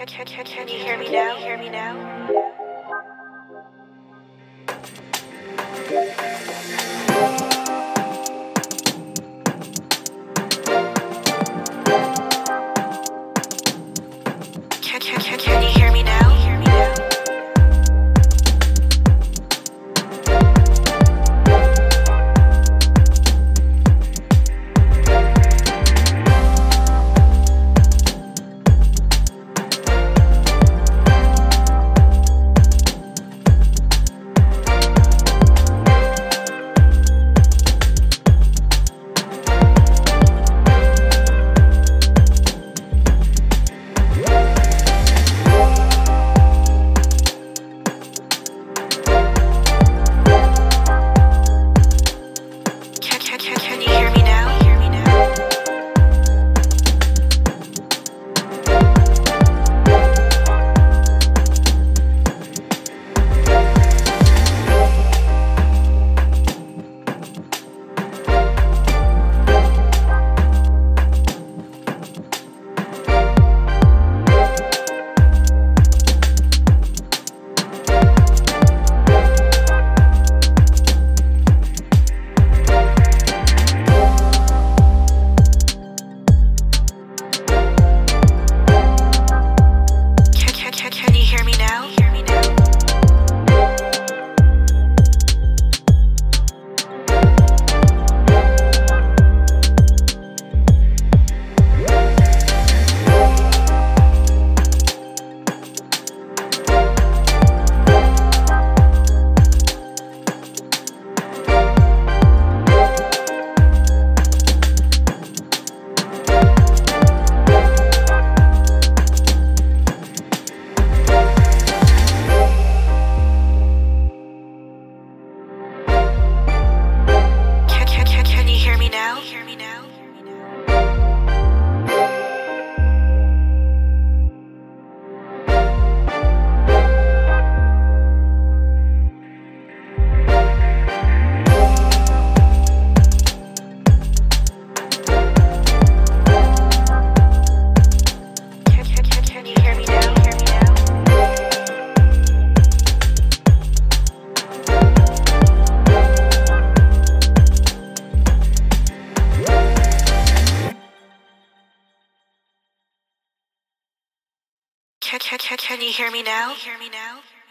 Can you hear me now? Hear me now? Can you hear me now? Hear me now? Can you hear me now? Hear me now? Can you hear me now? Hear me now? Can you hear me now? Hear me now? Can you hear me now? Hear me now? Can you hear me now? Hear me now?